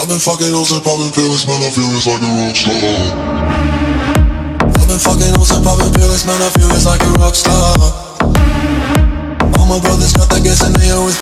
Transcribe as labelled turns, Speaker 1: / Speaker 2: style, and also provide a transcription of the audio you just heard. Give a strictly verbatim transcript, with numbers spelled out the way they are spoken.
Speaker 1: I've been fucking hoes and popping pills, man, I feel it's like a rock star. I've been fucking hoes and popping pills, man, I feel it's like a rock star. All my brothers got that gas and they always